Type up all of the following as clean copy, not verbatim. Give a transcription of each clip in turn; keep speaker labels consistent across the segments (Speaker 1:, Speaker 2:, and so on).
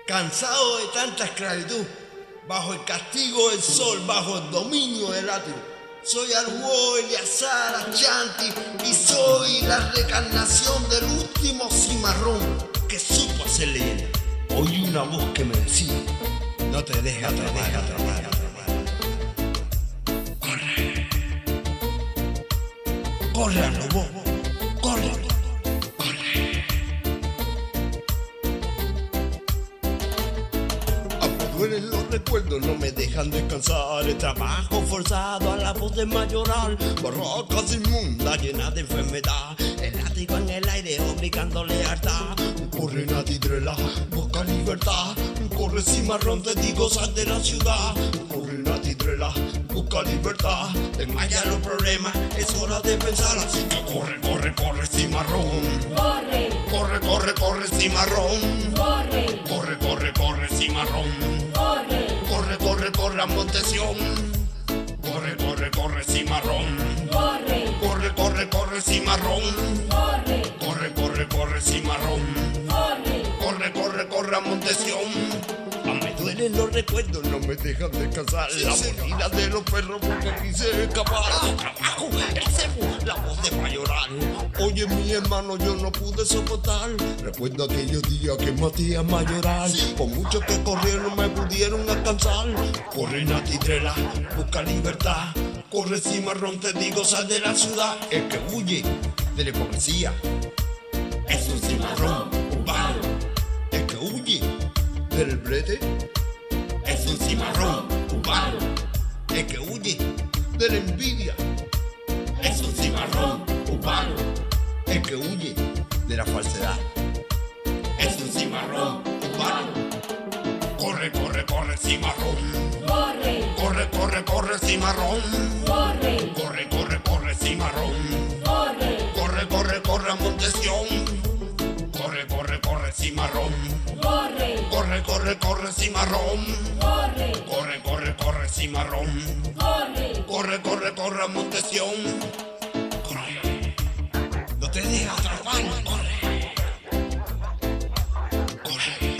Speaker 1: Cansado de tanta esclavitud, bajo el castigo del sol, bajo el dominio del atrio. Soy Arguo Eleazar Ashanti y soy la reencarnación del último cimarrón que supo hacer leyenda. Oí una voz que me decía: no te dejes atrapar. Corre. Corre, lobo. Corre. Duelen los recuerdos, no me dejan descansar. El trabajo forzado a la voz de mayoral. Barracas inmundas llenas de enfermedad. El látigo en el aire obligándole a hartar. Corre Natidrela, busca libertad. Corre cimarrón, te digo, sal de la ciudad. Corre Natidrela, busca libertad. Desmaya los problemas, es hora de pensar. Así que corre, corre, corre cimarrón.
Speaker 2: Corre.
Speaker 1: Corre, corre, corre cimarrón.
Speaker 2: Corre.
Speaker 1: Corre, corre, corre cimarrón.
Speaker 2: Corre.
Speaker 1: Corre, corre, corre a Montesión. Corre, corre, corre cimarrón.
Speaker 2: Corre.
Speaker 1: Corre, corre, corre cimarrón.
Speaker 2: Corre.
Speaker 1: Corre, corre, corre cimarrón.
Speaker 2: Corre.
Speaker 1: Corre, corre, corre a Montesión. Me duelen los recuerdos, no me dejan descansar. La mordida de los perros porque quise escapar. Trabajo, el cebo, la voz de mayoral. Oye, mi hermano, yo no pude soportar. Recuerdo aquellos días que maté a mayoral. Por mucho que corrieron me pudieron alcanzar. Corre Natidrela, busca libertad. Corre cimarrón, te digo, sal de la ciudad. El que huye de la hipocresía es un cimarrón urbano. El que huye del brete es un cimarrón urbano. El que huye de la envidia es un cimarrón urbano. El que huye de la falsedad es un cimarrón urbano. Corre, corre, corre cimarrón.
Speaker 2: Corre.
Speaker 1: Corre, corre, corre cimarrón.
Speaker 2: Corre.
Speaker 1: Corre, corre, corre cimarrón.
Speaker 2: Corre.
Speaker 1: Corre, corre, corre a Montesión. Corre, corre, corre cimarrón.
Speaker 2: Corre.
Speaker 1: Corre, corre, corre cimarrón.
Speaker 2: Corre.
Speaker 1: Corre, corre, corre cimarrón.
Speaker 2: Corre.
Speaker 1: Corre, corre, corre a Montesión. Corre. No te dejes atrapar. Corre. Corre.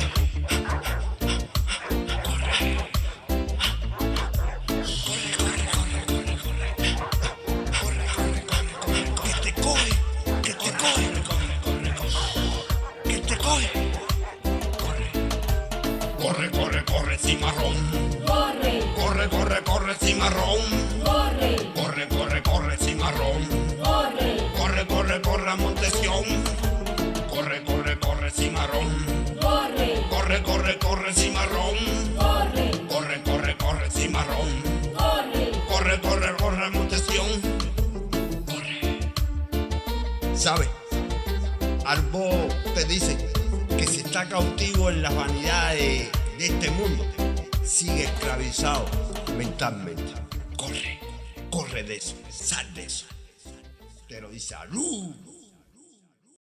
Speaker 1: Corre, corre, corre, cimarrón.
Speaker 2: Corre.
Speaker 1: Corre, corre, corre, cimarrón.
Speaker 2: Corre.
Speaker 1: Corre, corre, corre, cimarrón.
Speaker 2: Corre.
Speaker 1: Corre, corre, corre a Montesión. Corre, corre, corre, cimarrón.
Speaker 2: Corre.
Speaker 1: Corre, corre, corre, cimarrón.
Speaker 2: Corre.
Speaker 1: Corre, corre, corre, cimarrón.
Speaker 2: Corre.
Speaker 1: Corre, corre, corre a Montesión. Corre. ¿Sabe? Arbo te dice que si está cautivo en las vanidades de este mundo, sigue esclavizado mentalmente. Corre, corre de eso, sal de eso. Te lo dice Aru.